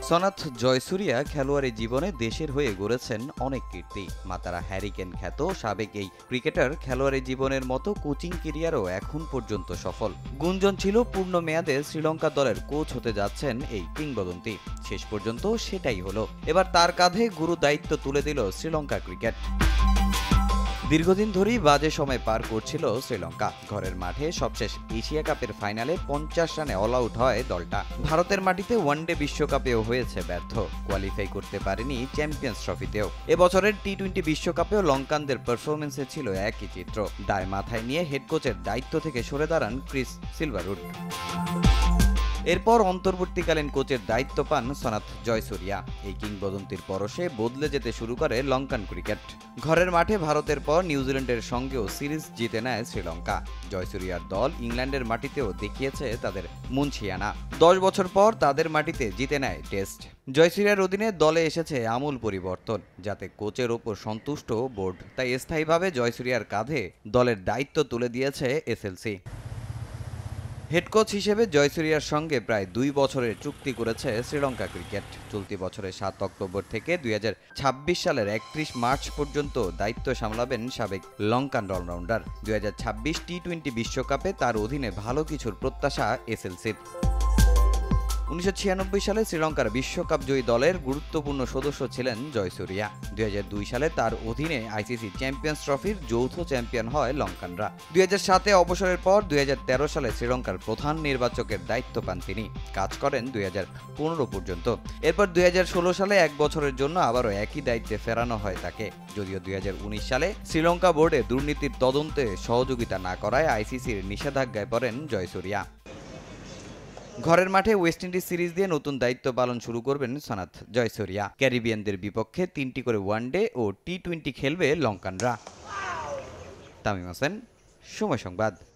সনাথ জয়সুরিয়া খেলোয়াড়ি জীবনে দেশের হয়ে গড়েছেন অনেক কীর্তি। মাতারা হ্যারিকেন খ্যাত সাবেক এই ক্রিকেটার খেলোয়াড়ি জীবনের মতো কোচিং ক্যারিয়ারও এখন পর্যন্ত সফল। গুঞ্জন ছিল পূর্ণ মেয়াদে শ্রীলঙ্কা দলের কোচ হতে যাচ্ছেন এই কিংবদন্তি। শেষ পর্যন্ত সেটাই হলো। এবার তার কাঁধে গুরু দায়িত্ব তুলে দিল শ্রীলঙ্কা ক্রিকেট। দীর্ঘদিন ধরেই বাজে সময় পার করছিল শ্রীলঙ্কা। ঘরের মাঠে সবশেষ এশিয়া কাপের ফাইনালে 50 রানে অল আউট হয় দলটা। ভারতের মাটিতে ওয়ানডে বিশ্বকাপেও হয়েছে ব্যর্থ, কোয়ালিফাই করতে পারেনি চ্যাম্পিয়ন্স ট্রফিতেও। এবছরের টি-20 বিশ্বকাপেও লঙ্কানদের পারফরমেন্সে ছিল একই চিত্র। দায় মাথায় নিয়ে হেড কোচের দায়িত্ব থেকে সরে দাঁড়ান ক্রিস সিলভারউড। এরপর অন্তর্বর্তীকালীন কোচের দায়িত্ব পান সনাথ জয়সুরিয়া। এই কিংবদন্তির পরশে বদলে যেতে শুরু করে লঙ্কান ক্রিকেট। ঘরের মাঠে ভারতের পর নিউজিল্যান্ডের সঙ্গেও সিরিজ জিতে নেয় শ্রীলঙ্কা। জয়সুরিয়ার দল ইংল্যান্ডের মাটিতেও দেখিয়েছে তাদের মুনশিয়ানা। 10 বছর পর তাদের মাটিতে জিতে নেয় টেস্ট। জয়সুরিয়ার অধীনে দলে এসেছে আমূল পরিবর্তন, যাতে কোচের ওপর সন্তুষ্ট বোর্ড। তাই স্থায়ীভাবে জয়সুরিয়ার কাঁধে দলের দায়িত্ব তুলে দিয়েছে এসএলসি। হেড কোচ হিসেবে জয়সুরিয়ার সঙ্গে প্রায় 2 বছরের চুক্তি করেছে শ্রীলঙ্কা ক্রিকেট। চলতি বছরের 7 অক্টোবর থেকে 2026 সালের 31 মার্চ পর্যন্ত দায়িত্ব সামলাবেন সাবেক লঙ্কান অলরাউন্ডার। 2026 টি-20 বিশ্বকাপে তার অধীনে ভালো কিছুর প্রত্যাশা এসএলসির। 1996 সালে শ্রীলঙ্কার বিশ্বকাপ জয়ী দলের গুরুত্বপূর্ণ সদস্য ছিলেন জয়সুরিয়া। 2002 সালে তার অধীনে আইসিসি চ্যাম্পিয়ন্স ট্রফির যৌথ চ্যাম্পিয়ন হয় লঙ্কানরা। 2007-এ অবসরের পর 2013 সালে শ্রীলঙ্কার প্রধান নির্বাচকের দায়িত্ব পান তিনি। কাজ করেন 2015 পর্যন্ত। এরপর 2016 সালে 1 বছরের জন্য আবারও একই দায়িত্বে ফেরানো হয় তাকে। যদিও 2019 সালে শ্রীলঙ্কা বোর্ডে দুর্নীতির তদন্তে সহযোগিতা না করায় আইসিসির নিষেধাজ্ঞায় পড়েন জয়সুরিয়া। ঘরের মাঠে ওয়েস্ট ইন্ডিজ সিরিজ দিয়ে নতুন দায়িত্ব পালন শুরু করবেন সনাথ জয়সুরিয়া। ক্যারিবিয়ানদের বিপক্ষে 3টি করে ওয়ানডে ও টি-20 খেলবে লঙ্কানরা। তামিম হোসেন, সময় সংবাদ।